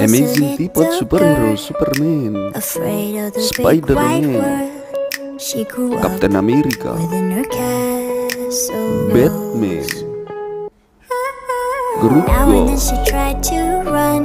Amazing People, Superhero, Superman, Spider-Man, Captain America, Batman, Groot.